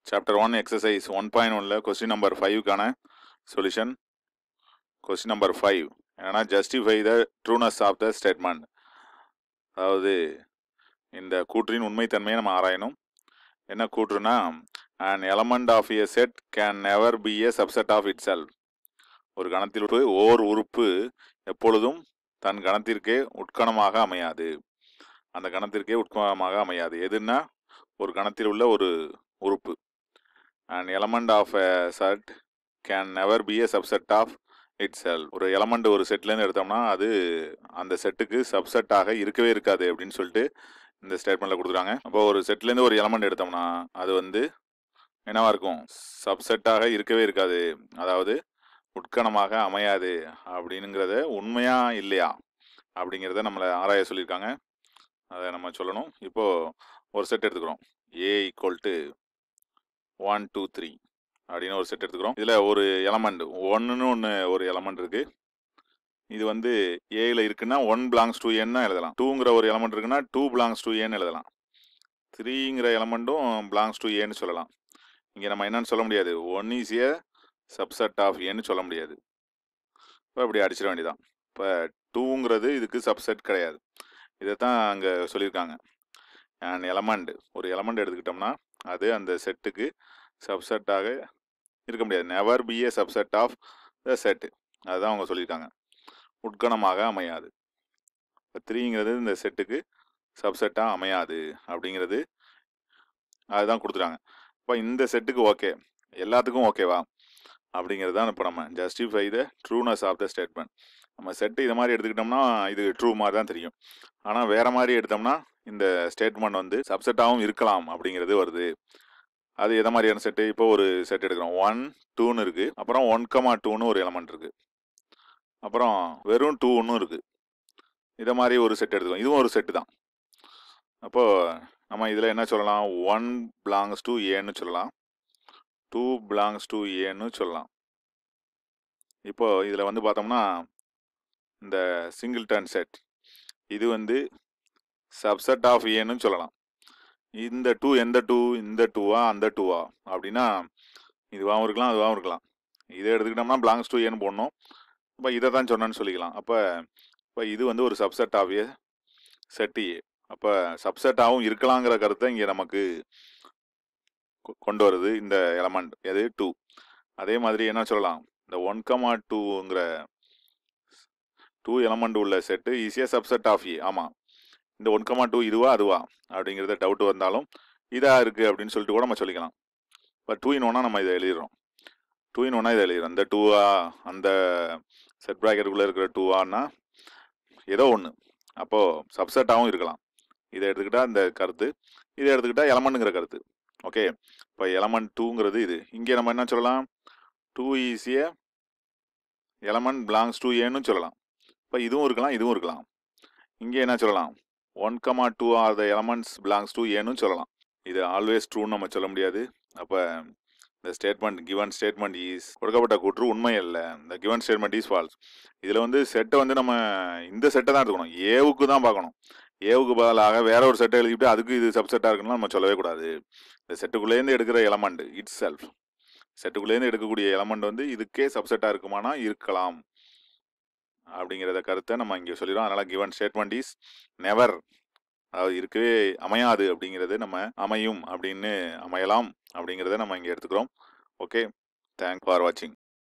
Chapter 1 exercise 1.1 question number 5 கான solution. Question number 5 என்னன்னா justify the trueness of the statement. அதாவது இந்த கூற்றின் உண்மைத்தன்மையை நம்ம ஆராயணும். என்ன கூற்றுனா an element of a set can never be a subset of itself. ஒரு கணத்தில் ஓர் உறுப்பு எப்பொழுதும் தன் கணத்திற்கே உட்கணமாக அமையாது. அந்த கணத்திற்கே உட்கணமாக அமையாது. எதுன்னா ஒரு கணத்தில் உள்ள ஒரு உறுப்பு. An element of a set can never be a subset of itself. ஒரு எலமெண்ட் ஒரு செட்லேருந்து எடுத்தோம்னா அது அந்த செட்டுக்கு சப்செட்டாக இருக்கவே இருக்காது அப்படின்னு சொல்லிட்டு இந்த ஸ்டேட்மெண்ட்டில் கொடுத்துருக்காங்க. அப்போ ஒரு செட்லேருந்து ஒரு எலமெண்ட் எடுத்தோம்னா அது என்னவா இருக்கும்? சப்செட்டாக இருக்கவே இருக்காது, அதாவது உட்கணமாக அமையாது. அப்படிங்கிறத உண்மையா இல்லையா அப்படிங்கிறத நம்மளை ஆராய சொல்லியிருக்காங்க. அதை நம்ம சொல்லணும். இப்போது ஒரு செட் எடுத்துக்கிறோம். A = 1 2 3 அப்படின்னு ஒரு செட் எடுத்துக்கிறோம். இதில் ஒரு எலமெண்ட் ஒன்று ஒரு எலமெண்ட் இருக்கு. இது ஏல இருக்குன்னா 1 belongs to n எழுதலாம். 2ங்கிற ஒரு எலமெண்ட் இருக்குன்னா 2 belongs to n எழுதலாம். 3ங்கிற எலமெண்ட்டும் belongs to n சொல்லலாம். இங்கே நம்ம என்னன்னு சொல்ல முடியாது, 1 is a subset of n சொல்ல முடியாது. இப்போ இப்படி அடிச்சிட வேண்டியதான். இப்போ 2ங்கிறது இதுக்கு சப்செட் கிடையாது. இதைத்தான் அங்கே சொல்லியிருக்காங்க. அண்ட் எலமெண்ட் ஒரு எலமெண்ட் எடுத்துக்கிட்டோம்னா அது அந்த செட்டுக்கு சப்செட்டாக இருக்க முடியாது. Never be a subset of the set. அதுதான் அவங்க சொல்லியிருக்காங்க. உட்கணமாக அமையாது. இப்போ 3ங்கிறது இந்த செட்டுக்கு சப்செட்டாக அமையாது அப்படிங்கிறது அதுதான் கொடுத்துட்டாங்க. இப்போ இந்த செட்டுக்கு ஓகே, எல்லாத்துக்கும் ஓகேவா அப்படிங்கிறது தான் இப்போ நம்ம justify the trueness of the statement. நம்ம செட்டு இதை மாதிரி எடுத்துக்கிட்டோம்னா இது ட்ரூ மாதிரி தான் தெரியும். ஆனால் வேறு மாதிரி எடுத்தோம்னா இந்த ஸ்டேட்மெண்ட் சப்செட்டாகவும் இருக்கலாம் அப்படிங்கிறது வருது. அது எதை மாதிரியான செட்டு? இப்போ ஒரு செட் எடுக்கிறோம். 1 2ன்னு இருக்கு, அப்புறம் 1,2ன்னு ஒரு எலமெண்ட் இருக்கு, அப்புறம் வெறும் 2ன்னு இருக்கு. இதை மாதிரி ஒரு செட் எடுத்துக்கோம். இதுவும் ஒரு செட்டு தான். அப்போ நம்ம இதில் என்ன சொல்லலாம்? 1 belongs to ஏன்னு சொல்லலாம், 2 belongs to ஏன்னு சொல்லலாம். இப்போ இதில் பார்த்தோம்னா இந்த சிங்கிள்டன் செட் இது சப்செட் ஆஃப் ஏன்னு சொல்லலாம். இந்த 2 எந்த 2? இந்த 2வா அந்த 2வா அப்படின்னா இதுவாகவும் இருக்கலாம் அதுவாகவும் இருக்கலாம். இதை எடுத்துக்கிட்டோம்னா belongs to ஏன்னு போடணும். இப்போ இதை தான் சொன்னேன்னு சொல்லிக்கலாம். இப்போ இது ஒரு subset of a set A. அப்போ சப்செட்டாகவும் இருக்கலாங்கிற கருத்தை இங்கே நமக்கு கொண்டு வருது இந்த எலமெண்ட். எது? 2. அதே மாதிரி என்ன சொல்லலாம்? இந்த 1,2ங்கிற 2 எலமெண்ட் உள்ள செட்டு ஈஸியாக சப்செட் ஆஃப் ஏ. ஆமாம், இந்த 1,2 இதுவா அதுவா அப்படிங்கிறத டவுட் வந்தாலும் இதாக இருக்குது அப்படின்னு சொல்லிட்டு கூட நம்ம சொல்லிக்கலாம். இப்போ 2 in 1 நம்ம இதை எழுதிடுறோம். 2 in 1 இதை எழுதிடுறோம். இந்த 2வா அந்த செட் ப்ராக்கெட்டுக்குள்ளே இருக்கிற 2வான்னா ஏதோ ஒன்று. அப்போது சப்செட்டாகவும் இருக்கலாம். இதை எடுத்துக்கிட்டால் இந்த கருத்து, இதை எடுத்துக்கிட்டால் எலமெண்ட்டுங்கிற கருத்து. ஓகே, இப்போ எலமெண்ட் 2ங்கிறது இது. இங்கே நம்ம என்ன சொல்லலாம்? 2 is a element belongs to ஏன்னு சொல்லலாம். இப்போ இதுவும் இருக்கலாம் இதுவும் இருக்கலாம். இங்கே என்ன சொல்லலாம்? 1,2 are the elements belongs to ஏன்னு சொல்லலாம். இது ஆல்வேஸ் ட்ரூன்னு நம்ம சொல்ல முடியாது. அப்போ இந்த ஸ்டேட்மெண்ட் கிவன் ஸ்டேட்மெண்ட் இஸ் கொடுக்கப்பட்ட கூற்று உண்மை அல்ல. இந்த கிவன் ஸ்டேட்மெண்ட் இஸ் ஃபால்ஸ். இதில் செட்டை நம்ம இந்த செட்டை தான் எடுத்துக்கணும். ஏவுக்கு தான் பார்க்கணும். ஏவுக்கு பதிலாக வேற ஒரு செட்டை எழுதிட்டு அதுக்கு இது சப்செட்டாக இருக்குன்னு நம்ம சொல்லவே கூடாது. இந்த செட்டுக்குள்ளேருந்து எடுக்கிற எலமெண்ட் இட் செல்ஃப், செட்டுக்குள்ளேருந்து எடுக்கக்கூடிய எலமெண்ட் இதுக்கே சப்செட்டாக இருக்குமானா இருக்கலாம் அப்படிங்கிறத கருத்தை நம்ம இங்கே சொல்லிடுறோம். அதனால் கிவன் ஸ்டேட்மெண்ட் இஸ் நெவர், அதாவது இருக்கவே அமையாது அப்படிங்கிறது நம்ம அமையும் அப்படின்னு அமையலாம் அப்படிங்கிறத நம்ம இங்கே எடுத்துக்கிறோம். ஓகே, தேங்க்ஸ் ஃபார் வாட்சிங்.